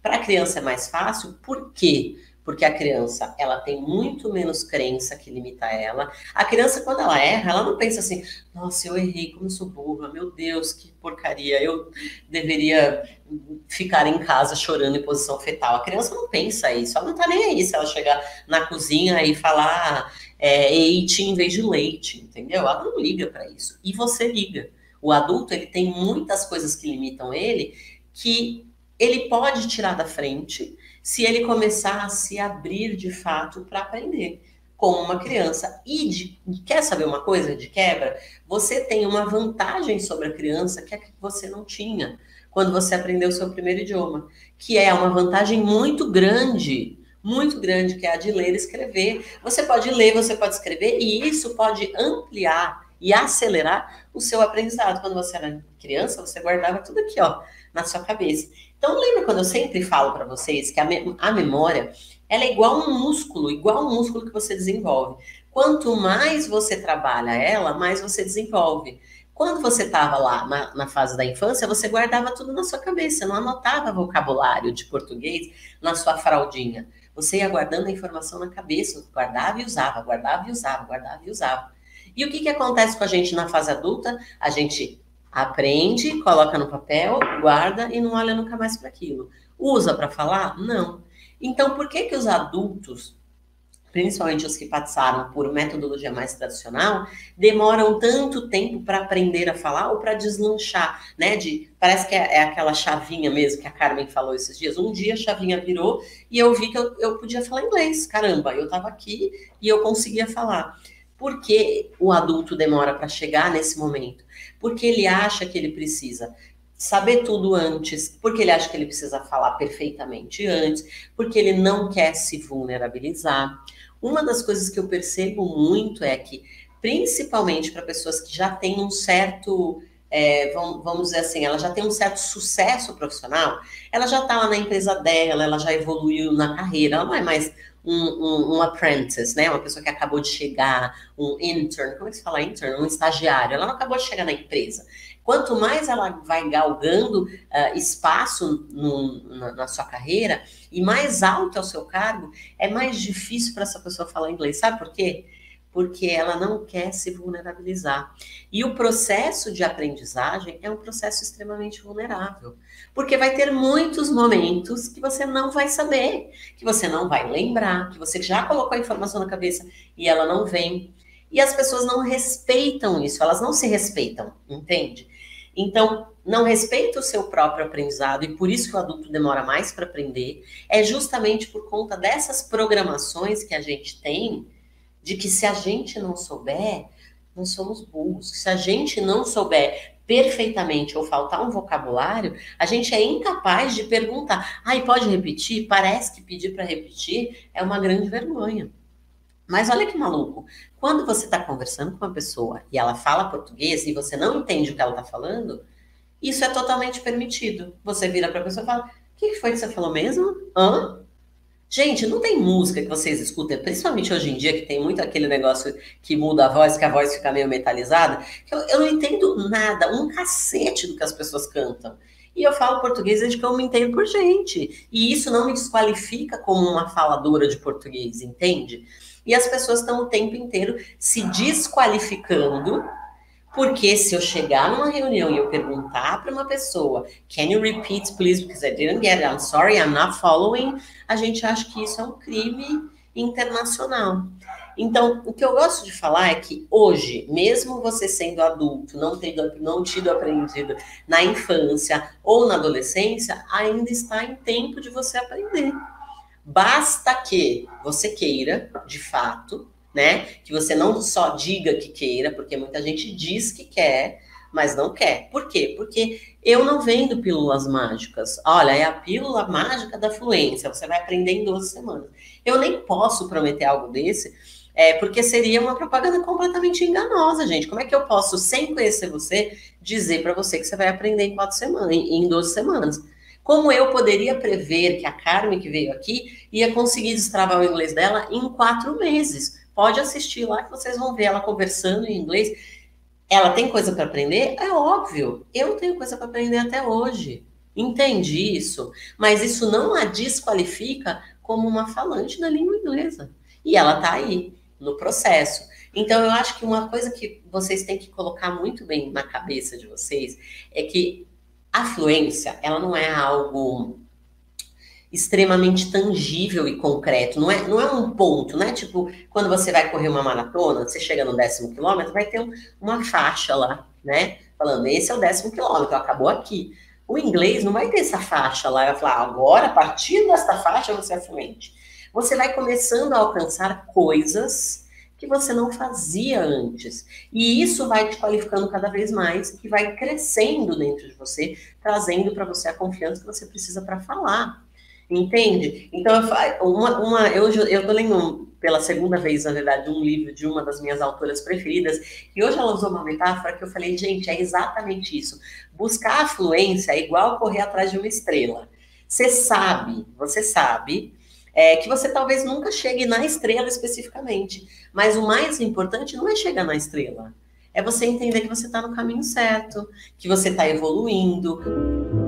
Para a criança é mais fácil, por quê? Porque a criança, ela tem muito menos crença que limita ela. A criança, quando ela erra, ela não pensa assim, nossa, eu errei, como eu sou burra, meu Deus, que porcaria, eu deveria ficar em casa chorando em posição fetal. A criança não pensa isso, ela não tá nem aí se ela chegar na cozinha e falar eite em vez de leite, entendeu? Ela não liga para isso. E você liga. O adulto, ele tem muitas coisas que limitam ele, que ele pode tirar da frente se ele começar a se abrir de fato para aprender, como uma criança. Quer saber uma coisa de quebra? Você tem uma vantagem sobre a criança que você não tinha quando você aprendeu o seu primeiro idioma, que é uma vantagem muito grande, que é a de ler e escrever. Você pode ler, você pode escrever, e isso pode ampliar e acelerar o seu aprendizado. Quando você era criança, você guardava tudo aqui, ó, na sua cabeça. Então, lembra quando eu sempre falo para vocês que a memória, ela é igual um músculo que você desenvolve. Quanto mais você trabalha ela, mais você desenvolve. Quando você estava lá na fase da infância, você guardava tudo na sua cabeça, você não anotava vocabulário de português na sua fraldinha. Você ia guardando a informação na cabeça, guardava e usava, guardava e usava, guardava e usava. E o que acontece com a gente na fase adulta? A gente aprende, coloca no papel, guarda e não olha nunca mais para aquilo. Usa para falar? Não. Então, por que os adultos, principalmente os que passaram por metodologia mais tradicional, demoram tanto tempo para aprender a falar ou para deslanchar, né? Parece que é aquela chavinha mesmo que a Carmen falou esses dias. Um dia a chavinha virou e eu vi que eu podia falar inglês. Caramba, eu estava aqui e eu conseguia falar. Por que o adulto demora para chegar nesse momento? Porque ele acha que ele precisa saber tudo antes, porque ele acha que ele precisa falar perfeitamente antes, porque ele não quer se vulnerabilizar. Uma das coisas que eu percebo muito é que, principalmente para pessoas que já têm um certo, vamos dizer assim, ela já tem um certo sucesso profissional, ela já está lá na empresa dela, ela já evoluiu na carreira, ela não é mais um apprentice, né? Uma pessoa que acabou de chegar, um intern, como é que se fala intern? Um estagiário, ela não acabou de chegar na empresa. Quanto mais ela vai galgando espaço na sua carreira e mais alto é o seu cargo, é mais difícil para essa pessoa falar inglês. Sabe por quê? Porque ela não quer se vulnerabilizar. E o processo de aprendizagem é um processo extremamente vulnerável. Porque vai ter muitos momentos que você não vai saber, que você não vai lembrar, que você já colocou a informação na cabeça e ela não vem. E as pessoas não respeitam isso, elas não se respeitam, entende? Então, não respeita o seu próprio aprendizado e por isso que o adulto demora mais para aprender, é justamente por conta dessas programações que a gente tem, de que se a gente não souber, nós somos burros. Se a gente não souber perfeitamente ou faltar um vocabulário, a gente é incapaz de perguntar. Ai, pode repetir? Parece que pedir para repetir é uma grande vergonha. Mas olha que maluco. Quando você está conversando com uma pessoa e ela fala português e você não entende o que ela está falando, isso é totalmente permitido. Você vira para a pessoa e fala: o que foi que você falou mesmo? Hã? Gente, não tem música que vocês escutem, principalmente hoje em dia, que tem muito aquele negócio que muda a voz, que a voz fica meio metalizada, que eu não entendo nada, um cacete do que as pessoas cantam. E eu falo português desde que eu me entendo por gente. E isso não me desqualifica como uma faladora de português, entende? E as pessoas estão o tempo inteiro se desqualificando, porque se eu chegar numa reunião e eu perguntar para uma pessoa, can you repeat, please, because I didn't get it, I'm sorry, I'm not following, a gente acha que isso é um crime internacional. Então, o que eu gosto de falar é que hoje, mesmo você sendo adulto, não tido aprendido na infância ou na adolescência, ainda está em tempo de você aprender. Basta que você queira, de fato, né? Que você não só diga que queira, porque muita gente diz que quer, mas não quer. Por quê? Porque eu não vendo pílulas mágicas. Olha, é a pílula mágica da fluência, você vai aprender em 12 semanas. Eu nem posso prometer algo desse, porque seria uma propaganda completamente enganosa, gente. Como é que eu posso, sem conhecer você, dizer para você que você vai aprender em 4 semanas, em 12 semanas? Como eu poderia prever que a Carmen, que veio aqui, ia conseguir destravar o inglês dela em 4 meses? Pode assistir lá que vocês vão ver ela conversando em inglês. Ela tem coisa para aprender? É óbvio. Eu tenho coisa para aprender até hoje. Entende isso? Mas isso não a desqualifica como uma falante da língua inglesa. E ela está aí, no processo. Então, eu acho que uma coisa que vocês têm que colocar muito bem na cabeça de vocês é que a fluência, ela não é algo extremamente tangível e concreto. Não é um ponto, né? Tipo, quando você vai correr uma maratona, você chega no 10º quilômetro, vai ter uma faixa lá, né? Falando, esse é o 10º quilômetro, acabou aqui. O inglês não vai ter essa faixa lá, vai falar, agora, a partir desta faixa, você é fluente. Você vai começando a alcançar coisas que você não fazia antes. E isso vai te qualificando cada vez mais e vai crescendo dentro de você, trazendo para você a confiança que você precisa para falar. Entende? Então, eu tô lendo pela segunda vez, na verdade, um livro de uma das minhas autoras preferidas, e hoje ela usou uma metáfora que eu falei, gente, é exatamente isso. Buscar a fluência é igual correr atrás de uma estrela. Você sabe, que você talvez nunca chegue na estrela especificamente, mas o mais importante não é chegar na estrela, é você entender que você está no caminho certo, que você está evoluindo.